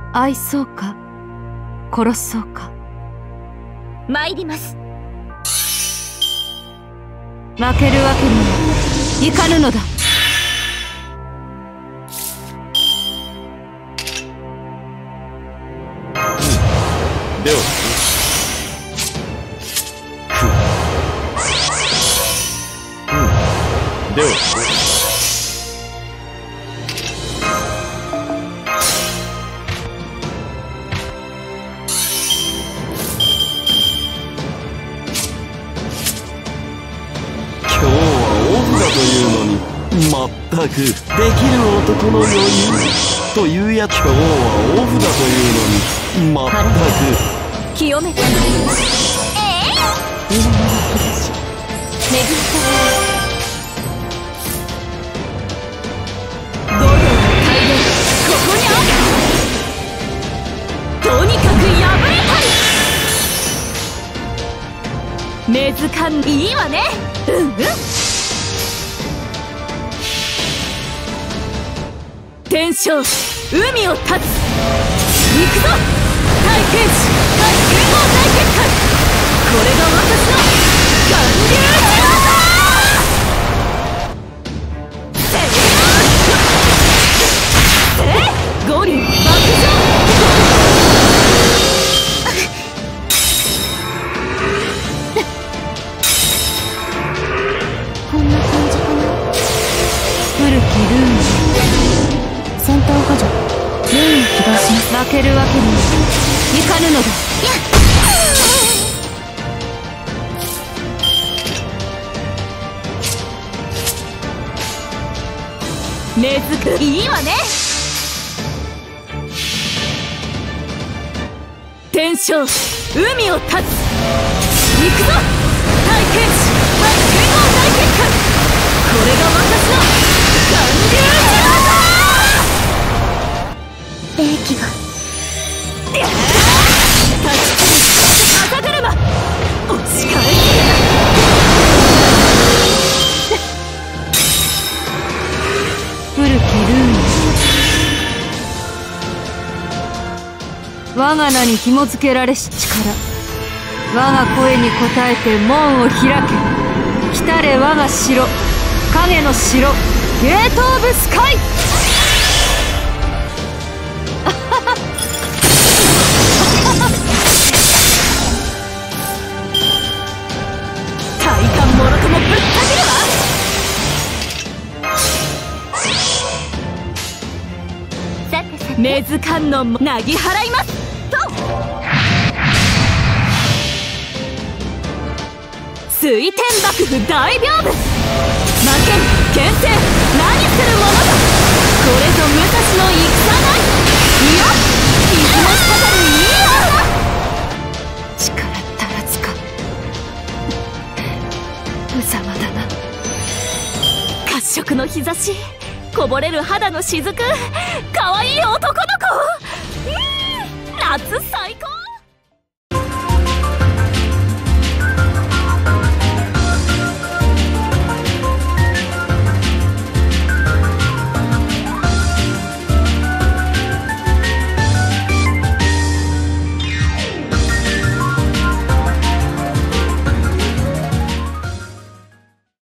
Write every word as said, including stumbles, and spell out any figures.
愛そうか殺そうか。 参ります。 負けるわけにはいかぬのだ。 ではでは今日はオフだというのに、まったくできる男の余裕というやつ。今日はオフだというのに、まったく清めてまいります。ええー、稲の日差し巡った五行の大連、ここにある。とにかく破れたり。根津かんいいわね。うんうん。天正海を立つ。行くぞ大剣士大剣豪大結界。これが私の巌流島だ。えっ五輪爆上。 こんな感じかな。古きルーン戦闘補助ルーン起動します。負けるわけにいかぬのだ。 根津くんいいわね。天正海を立つ。行くぞ大剣士大剣豪大結界。これが私の巌流島だ。 兵器が立ち込む風車押し返す。 古きルーン、我が名に紐付けられし力、我が声に応えて門を開け。来たれ我が城、影の城、ゲートオブスカイ。 体感もろともぶった切るわ。さてさて根津観音もなぎ払いますと。水天幕府大屏風。負けん牽制何するものだ。これぞ武蔵の戦ない。いや水の滴るいいよ。 力足らずか。無様だな。 褐色の日差し、こぼれる肌の雫、可愛い男の子。うん、夏最高。